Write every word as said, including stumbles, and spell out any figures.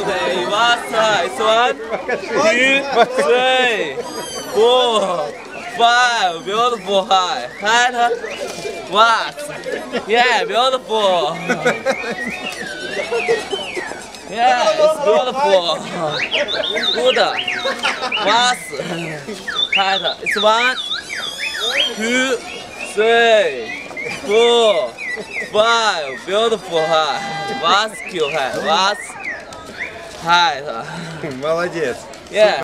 Hey, what's nice? One, two, three, four, five. Beautiful high. Height. What? Yeah, beautiful. Yeah, it's beautiful. Good. What? Height. It's one, two, three, four, five. Beautiful high. What's cute high? What's height? Молодец. Yeah.